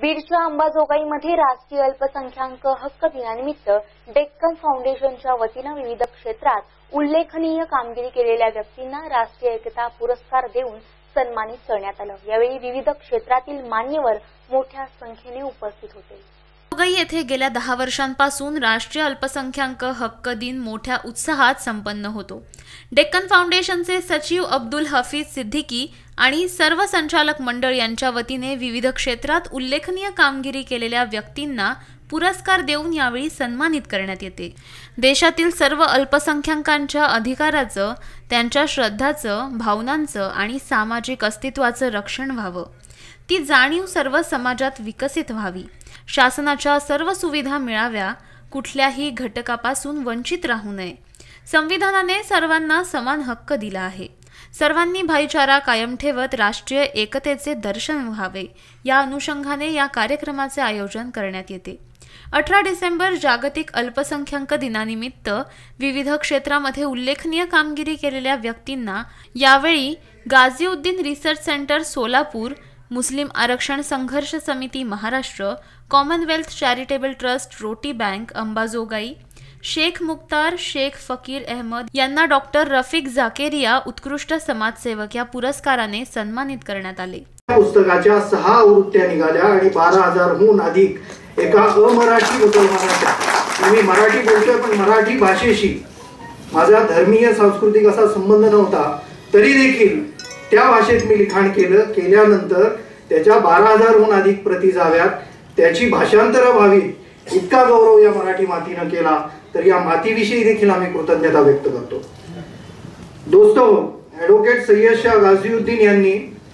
बीडच्या अंबाजोगाईमध्ये राष्ट्रीय अल्पसंख्याक हक्क दिनानिमित्त डेक्कन फाउंडेशनच्या वतीने विविध क्षेत्रात उल्लेखनीय कामगिरी केलेल्या व्यक्तींना राष्ट्रीय एकता पुरस्कार देऊन सन्मानित करण्यात आले। यावेळी विविध क्षेत्रातील मान्यवर मोठ्या संख्येने उपस्थित होते। अंबाजोगाई येथे गेल्या 10 वर्षांपासून राष्ट्रीय अल्पसंख्याक हक्क दिन मोठ्या उत्साहात संपन्न होतो। डेक्कन फाउंडेशनचे सचिव अब्दुल हफीज सिद्दीकी आणि सर्व संचालक मंडळ यांच्या वतीने विविध क्षेत्रात उल्लेखनीय कामगिरी केलेल्या व्यक्तींना पुरस्कार देऊन यावेळी सन्मानित करण्यात येते। देशातील सर्व अल्पसंख्याकांच्या अधिकाराचं, त्यांच्या श्रद्धाचं, भावनांचं आणि सामाजिक अस्तित्वाचं रक्षण व्हावं, ती जाणीव सर्व समाजात विकसित व्हावी, शासनाच्या सर्व सुविधा मिळाव्या, कुठल्याही घटकापासून वंचित राहू नये। संविधानाने सर्वांना समान हक्क दिला आहे। सर्वांनी भाईचारा कायम ठेवत राष्ट्रीय एकतेचे दर्शन व्हावे, या अनुषंगाने या कार्यक्रमाचे आयोजन करण्यात येते। 18 डिसेंबर जागतिक अल्पसंख्याक दिनानिमित्त विविध क्षेत्रामध्ये उल्लेखनीय कामगिरी केलेल्या व्यक्तींना यावेळी Ghaziuddin research centre Solapur, Muslim Aarakshan Sangharsh Samiti Maharashtra, commonwealth charitable trust Roti bank Ambajogai, Shaikh Mukhtar Shaikh Fakir Ahmad यांना डॉक्टर रफिक जाकेरिया उत्कृष्ट समाजसेवक या पुरस्काराने सन्मानित करण्यात आले। पुस्तकाच्या 6 आवृत्त्या निघाल्या आणि 12,000हून अधिक एका अमराठी मुसलमानाच्या, मी मराठी बोलतोय पण मराठी भाषेशी माझा धर्मीय सांस्कृतिक असा संबंध नव्हता, तरी देखील त्या भाषेत मी लिखाण केल्यानंतर त्याच्या 12,000हून अधिक प्रती जाव्यात, त्याची भाषांतर व्हावी, इतका गौरव या मराठी मातीने केला। तर या मातीविषयी देखील आम्ही कृतज्ञता व्यक्त करतो। दोस्तो, ॲडव्होकेट सय्यद शाह गाझीउद्दीन यांनी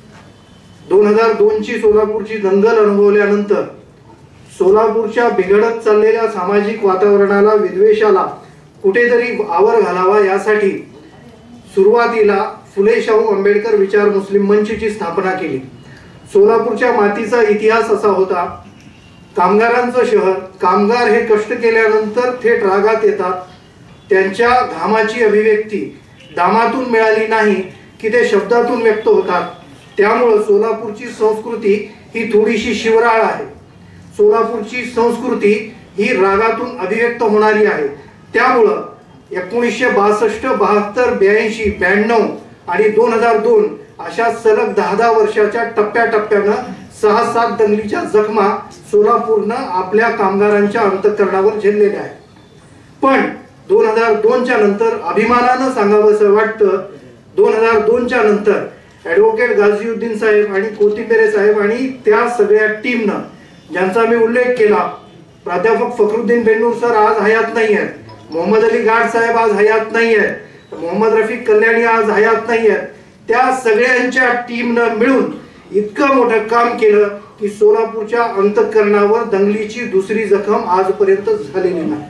2002ची सोलापूरची दंगल अनुभवल्यानंतर सोलापूरच्या बिघडत चाललेल्या सामाजिक वातावरणाला, विद्वेषाला कुठेतरी आवर घालावा, यासाठी सुरुवातीला फुले शाहू आंबेडकर विचार मुस्लिम मंचची स्थापना केली। सोलापूरच्या मातीचा इतिहास असा होता, कामगारांचं शहर, कामगार हे कष्ट केल्यानंतर थेट रागात येतात, त्यांच्या घामाची अभिव्यक्ती दामातून मिळाली नाही की ते शब्दातून व्यक्त होतात। त्यामुळे सोलापूरची संस्कृती ही थोडीशी शिवराळ आहे, सोलापूरची संस्कृती ही रागातून अभिव्यक्त होणारी आहे। त्यामुळं 1962, 72, 82, 92 आणि 2002 अशा सलग 10 वर्षाच्या टप्प्याटप्प्यानं 6-7 दंगलीच्या जखमा सोलापूरनं आपल्या कामगारांच्या अंतःकरणावर झेललेल्या आहेत। पण 2002च्या नंतर अभिमानानं सांगावंसं वाटतं, 2002च्या नंतर ॲडव्होकेट गाझीउद्दीन साहेब आणि कोथिंबेरे साहेब आणि त्या सगळ्या टीमनं, ज्यांचा मी उल्लेख केला, प्राध्यापक फखरुद्दीन बेन्नूर सर आज हयात नाही आहेत, मोहम्मद अली गाड साहेब आज हयात नाही आहेत, मोहम्मद रफिक कल्याणी आज हयात नाही आहेत, त्या सगळ्यांच्या टीमनं मिळून इतकं मोठं काम केलं की सोलापूरच्या अंतःकरणावर दंगलीची दुसरी जखम आजपर्यंत झालेली नाही।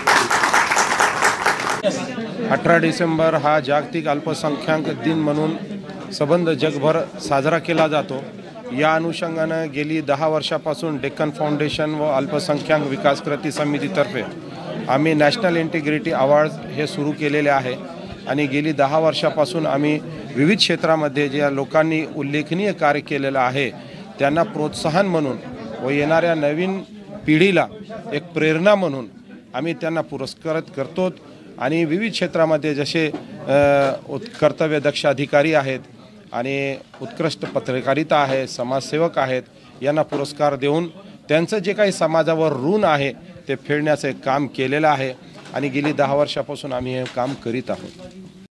18 डिसेंबर हा जागतिक अल्पसंख्याक दिन म्हणून संबंध जगभर साजरा केला जातो। या अनुषंगाने गेली 10 वर्षापासून डेक्कन फाउंडेशन व अल्पसंख्याक विकास कृती समितीतर्फे आम्ही नॅशनल इंटिग्रिटी अवॉर्ड्स हे सुरू केलेले आहे आणि गेली 10 वर्षापासून आम्ही विविध क्षेत्रामध्ये ज्या लोकांनी उल्लेखनीय कार्य केलेलं आहे त्यांना प्रोत्साहन म्हणून व येणाऱ्या नवीन पिढीला एक प्रेरणा म्हणून आम्ही त्यांना पुरस्कृत करतो। आणि विविध क्षेत्रामध्ये जसे कर्तव्यदक्ष अधिकारी आहेत आणि उत्कृष्ट पत्रकारिता आहे, समाजसेवक आहेत, यांना पुरस्कार देऊन त्यांचं जे काही समाजावर ऋण आहे ते फेडण्याचं काम केलेलं आहे आणि गेली 10 वर्षापासून आम्ही हे काम करीत आहोत।